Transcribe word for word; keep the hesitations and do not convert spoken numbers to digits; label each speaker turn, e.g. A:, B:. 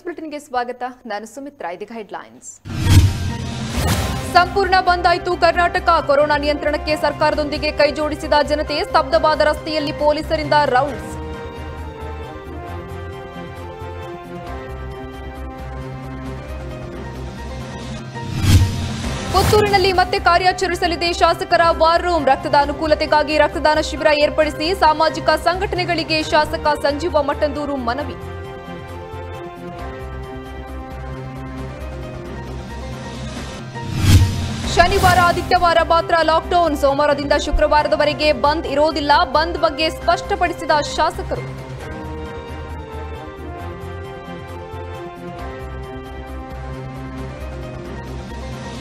A: ಬುಲೆಟಿನ್ಗೆ ಸ್ವಾಗತ. ನಾನು ಸುಮಿತ್ರಾ. ಇದೀಗ ಹೆಡ್ಲೈನ್ಸ್. ಸಂಪೂರ್ಣ ಬಂದ್ ಆಯಿತು ಕರ್ನಾಟಕ. ಕೊರೋನಾ ನಿಯಂತ್ರಣಕ್ಕೆ ಸರ್ಕಾರದೊಂದಿಗೆ ಕೈಜೋಡಿಸಿದ ಜನತೆ. ಸ್ತಬ್ಧವಾದ ರಸ್ತೆಯಲ್ಲಿ ಪೊಲೀಸರಿಂದ ರೌಂಡ್ಸ್. ಪುತ್ತೂರಿನಲ್ಲಿ ಮತ್ತೆ ಕಾರ್ಯಾಚರಿಸಲಿದೆ ಶಾಸಕರ ವಾರ್ ರೂಮ್. ರಕ್ತದ ಅನುಕೂಲತೆಗಾಗಿ ರಕ್ತದಾನ ಶಿಬಿರ ಏರ್ಪಡಿಸಿ ಸಾಮಾಜಿಕ ಸಂಘಟನೆಗಳಿಗೆ ಶಾಸಕ ಸಂಜೀವ ಮಠಂದೂರು ಮನವಿ. ಶನಿವಾರ ಆದಿತ್ಯವಾರ ಮಾತ್ರ ಲಾಕ್ಡೌನ್. ಸೋಮವಾರದಿಂದ ಶುಕ್ರವಾರದವರೆಗೆ ಬಂದ್ ಇರೋದಿಲ್ಲ. ಬಂದ್ ಬಗ್ಗೆ ಸ್ಪಷ್ಟಪಡಿಸಿದ ಶಾಸಕರು.